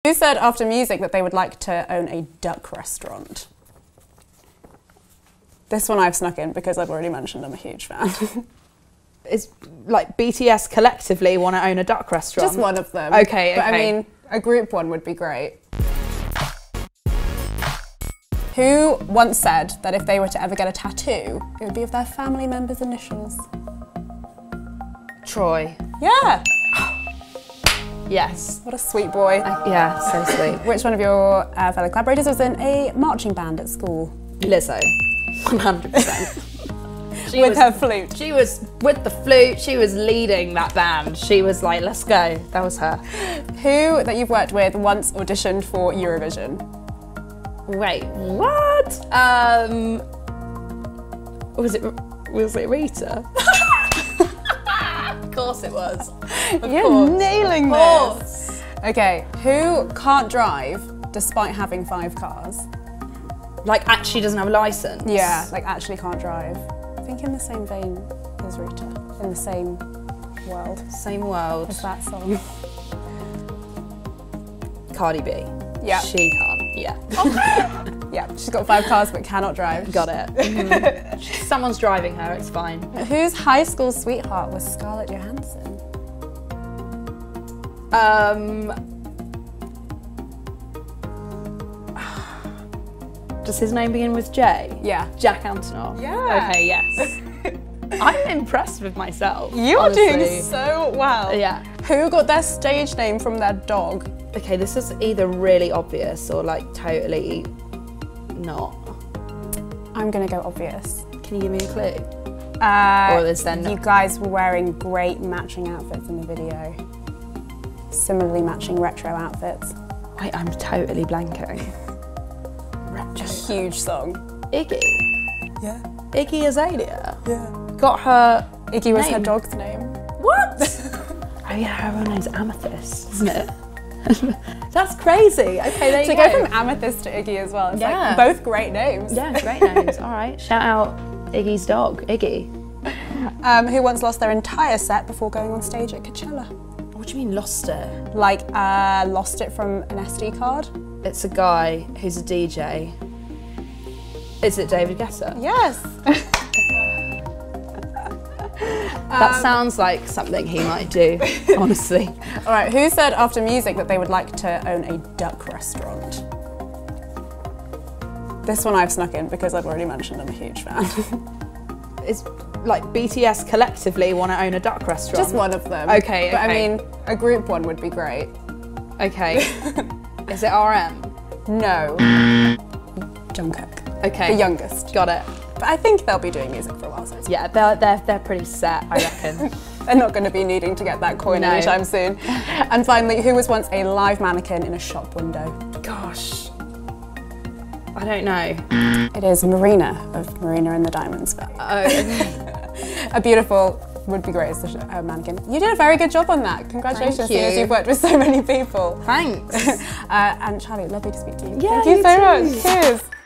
Who said after music that they would like to own a duck restaurant? This one I've snuck in because I've already mentioned I'm a huge fan. It's like BTS collectively want to own a duck restaurant? Just one of them. Okay, But I mean, a group one would be great. Who once said that if they were to ever get a tattoo, it would be of their family members' initials? Troy. Yeah! Yes. What a sweet boy. Yeah, so sweet. Which one of your fellow collaborators was in a marching band at school? Lizzo. 100%. With her flute. She was with the flute, she was leading that band. She was like, let's go. That was her. Who that you've worked with once auditioned for Eurovision? Wait, what? Was it Rita? Of course it was. You're nailing this. Okay, who can't drive despite having 5 cars? Like actually doesn't have a license? Yeah, like actually can't drive. I think in the same vein as Rita, in the same world. Same world. As that song. Cardi B. Yeah. She can't, yeah. Yeah, she's got 5 cars but cannot drive. Got it. Mm-hmm. Someone's driving her, it's fine. Whose high school sweetheart was Scarlett Johansson? Does his name begin with J? Yeah. Jack Antonoff. Yeah. Okay, yes. I'm impressed with myself. You're honestly. doing so well. Yeah. Who got their stage name from their dog? Okay, this is either really obvious or like totally not. I'm gonna go obvious. Can you give me a clue? Or is there no? You guys were wearing great matching outfits in the video. Similarly matching retro outfits. Wait, I'm totally blanking. Just a huge song. Iggy. Yeah. Iggy Azalea. Yeah. Got her Iggy was name. her dog's name. What? Oh yeah, her name's Amethyst, isn't it? That's crazy. Okay, there you go. To go from Amethyst to Iggy as well. It's like both great names. Yeah, great names. All right. Shout out Iggy's dog, Iggy. Who once lost their entire set before going on stage at Coachella? What do you mean lost it? Like, lost it from an SD card? It's a guy who's a DJ. Is it David Guetta? Yes. That sounds like something he might do, honestly. All right, who said after music that they would like to own a duck restaurant? This one I've snuck in because I've already mentioned I'm a huge fan. It's like BTS collectively want to own a duck restaurant? Just one of them. Okay, But I mean, a group one would be great. Okay. Is it RM? No. Jungkook. Okay. The youngest. Got it. But I think they'll be doing music for a while, so it's yeah, they're pretty set, I reckon. They're not going to be needing to get that coin anytime soon. And finally, who was once a live mannequin in a shop window? Gosh. I don't know. It is Marina of Marina and the Diamonds. But Oh, okay. a beautiful would be great as the mannequin. You did a very good job on that. Congratulations, Thank you. seeing as you've worked with so many people. Thanks. And Charli, lovely to speak to you. Yeah, Thank you so too. much. Cheers.